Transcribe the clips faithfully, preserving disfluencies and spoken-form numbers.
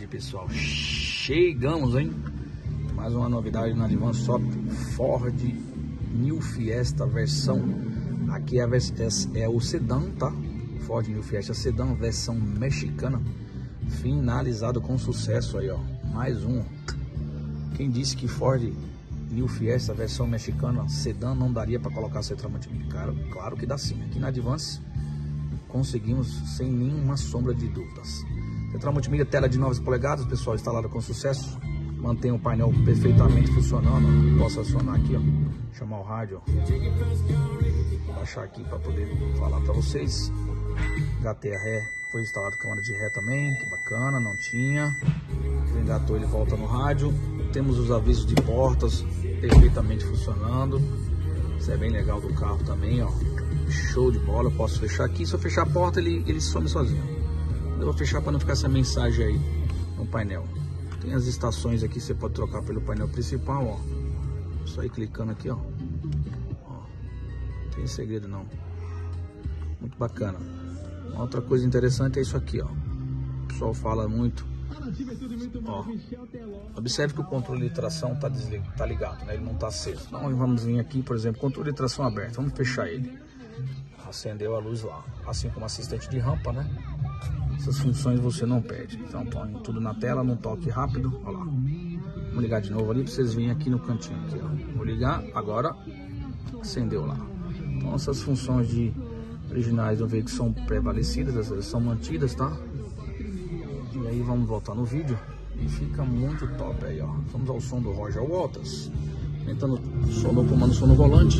tarde, pessoal. Chegamos, hein? Mais uma novidade na Advance Shop. Ford New Fiesta versão. Aqui é, a vers... é o sedã, tá? Ford New Fiesta sedã, versão mexicana. Finalizado com sucesso aí, ó. Mais um. Quem disse que Ford New Fiesta versão mexicana sedã não daria para colocar central multimídia? Claro, claro que dá sim. Aqui na Advance conseguimos sem nenhuma sombra de dúvidas. Central multimídia, tela de nove polegadas, pessoal, instalada com sucesso. Mantém o painel perfeitamente funcionando. Posso acionar aqui, ó, chamar o rádio, ó. Baixar aqui para poder falar para vocês. Engatei a ré, foi instalado câmera de ré também, que bacana, não tinha. Engatou, ele volta no rádio. Temos os avisos de portas perfeitamente funcionando. Isso é bem legal do carro também, ó. Show de bola. Eu posso fechar aqui, se eu fechar a porta ele, ele some sozinho. Eu vou fechar para não ficar essa mensagem aí no painel. Tem as estações aqui, você pode trocar pelo painel principal, ó. Só ir clicando aqui, ó. Ó. Não tem segredo não. Muito bacana. Uma outra coisa interessante é isso aqui, ó. O pessoal fala muito. Ó. Observe que o controle de tração tá desligado, tá ligado, né? Ele não tá aceso. Então vamos vir aqui, por exemplo, controle de tração aberto. Vamos fechar ele. Acendeu a luz lá. Assim como assistente de rampa, né? Essas funções você não perde. Então põe tudo na tela, num toque rápido. Olha lá. Vamos ligar de novo ali para vocês verem aqui no cantinho. Aqui, ó. Vou ligar, agora acendeu lá. Então essas funções de originais do veículo são prevalecidas, elas são mantidas, tá? E aí vamos voltar no vídeo. E fica muito top aí, ó. Vamos ao som do Roger Waters. Tentando som no comando, som no volante.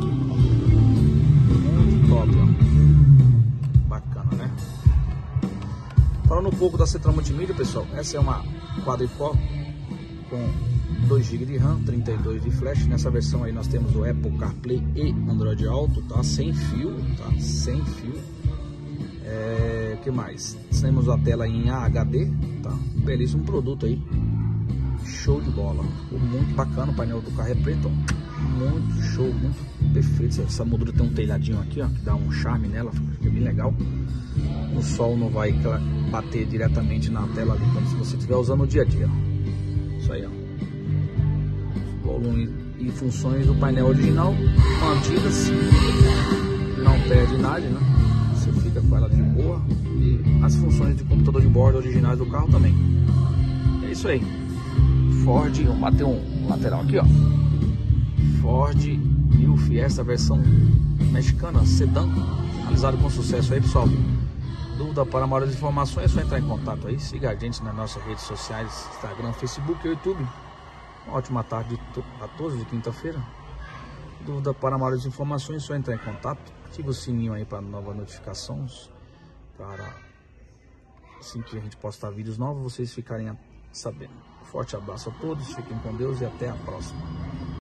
Muito top, ó. Bacana, né? Falando um pouco da central multimídia, pessoal, essa é uma quadricore com dois gigas de RAM, trinta e dois de flash. Nessa versão aí nós temos o Apple CarPlay e Android Auto, tá? Sem fio, tá? Sem fio. É, que mais? Temos a tela em H D, tá? Belíssimo produto aí. Show de bola. Muito bacana, o painel do carro é preto, ó. Muito show, muito perfeito. Essa moldura tem um telhadinho aqui, ó, que dá um charme nela, fica bem legal. O sol não vai bater diretamente na tela ali, como se você estiver usando no dia a dia. Isso aí, ó. Volume e funções do painel original mantidas, não perde nada, né? Você fica com ela de boa. E as funções de computador de bordo originais do carro também. É isso aí. Ford, vamos bater um lateral aqui, ó. Ford New Fiesta versão mexicana sedã, finalizado com sucesso aí, pessoal. Dúvida para maiores informações é só entrar em contato aí. Siga a gente nas nossas redes sociais, Instagram, Facebook e YouTube. Uma ótima tarde a todos de quinta-feira. Dúvida para maiores informações é só entrar em contato. Ative o sininho aí para novas notificações, para assim que a gente postar vídeos novos vocês ficarem sabendo. Forte abraço a todos, fiquem com Deus e até a próxima.